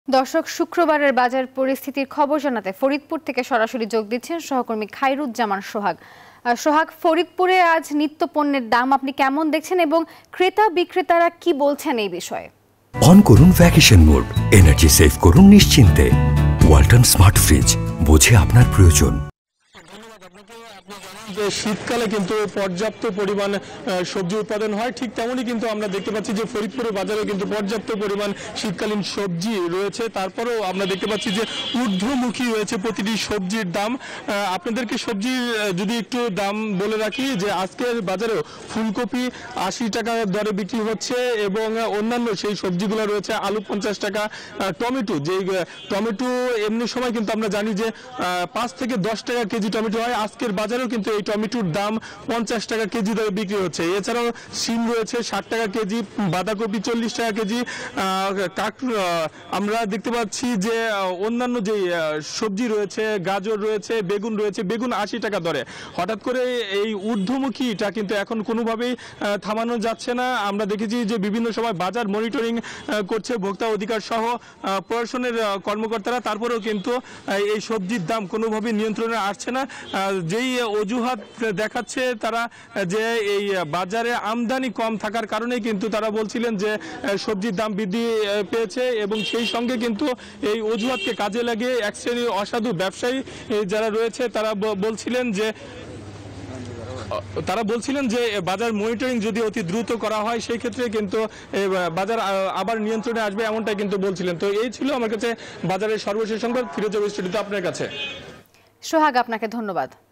দর্শক, শুক্রবারের বাজার পরিস্থিতির খবর জানাতে ফরিদপুর থেকে সরাসরি যোগ দিচ্ছেন সহকর্মী খায়রুজ্জামান সোহাগ। সোহাগ, ফরিদপুরে আজ নিত্য পণ্যের দাম আপনি কেমন দেখছেন এবং ক্রেতা বিক্রেতারা কি বলছেন এই বিষয়ে? অন করুন ভ্যাকেশন মোড, এনার্জি সেভ করুন নিশ্চিন্তে। ওয়ালটন স্মার্ট ফ্রিজ, বোঝে আপনার প্রয়োজন। যে শীতকালে কিন্তু পর্যাপ্ত পরিমাণ সবজি উৎপাদন হয়, ঠিক তেমনই কিন্তু আমরা দেখতে পাচ্ছি যে ফরিদপুরের বাজারে কিন্তু পর্যাপ্ত পরিমাণ শীতকালীন সবজি রয়েছে। তারপরেও আমরা দেখতে পাচ্ছি যে ঊর্ধ্বমুখী রয়েছে প্রতিটি সবজির দাম। আপনাদেরকে সবজির যদি একটু দাম বলে রাখি যে আজকের বাজারেও ফুলকপি 80 টাকা দরে বিক্রি হচ্ছে এবং অন্যান্য সেই সবজিগুলো রয়েছে আলু 50 টাকা, টমেটো, যেই টমেটো এমনি সময় কিন্তু আমরা জানি যে 5 থেকে 10 টাকা কেজি টমেটো হয়, আজকের বাজারেও কিন্তু এই টমেটোর দাম 50 টাকা কেজি দরে বিক্রি হচ্ছে। এছাড়াও শিম রয়েছে 60 টাকা কেজি, বাঁধাকপি 40 টাকা কেজি। আমরা দেখতে পাচ্ছি যে অন্যান্য যে সবজি রয়েছে, গাজর রয়েছে, বেগুন রয়েছে, বেগুন 80 টাকা দরে। হঠাৎ করে এই ঊর্ধ্বমুখীটা কিন্তু এখন কোনোভাবেই থামানো যাচ্ছে না। আমরা দেখেছি যে বিভিন্ন সময় বাজার মনিটরিং করছে ভোক্তা অধিকার সহ প্রশাসনের কর্মকর্তারা, তারপরেও কিন্তু এই সবজির দাম কোনোভাবেই নিয়ন্ত্রণে আসছে না। যেই অজুহাত দেখাচ্ছে তারা যে এই বাজারে আমদানি কম থাকার কারণে কিন্তু তারা বলছিলেন যে সবজির দাম বৃদ্ধি পেয়েছে এবং সেই সঙ্গে কিন্তু এই অজুহাতকে কাজে লাগিয়ে এক শ্রেণীর অসাধু ব্যবসায়ী যারা রয়েছে তারা বলছিলেন যে বাজার মনিটরিং যদি অতি দ্রুত করা হয় সেই ক্ষেত্রে কিন্তু বাজার আবার নিয়ন্ত্রণে আসবে, এমনটাই কিন্তু বলছিলেন। তো এই ছিল আমার কাছে বাজারের সর্বশেষ সংবাদ। ফিরে যাবো স্টুডিওতে আপনার কাছে। সোহাগ, আপনাকে ধন্যবাদ।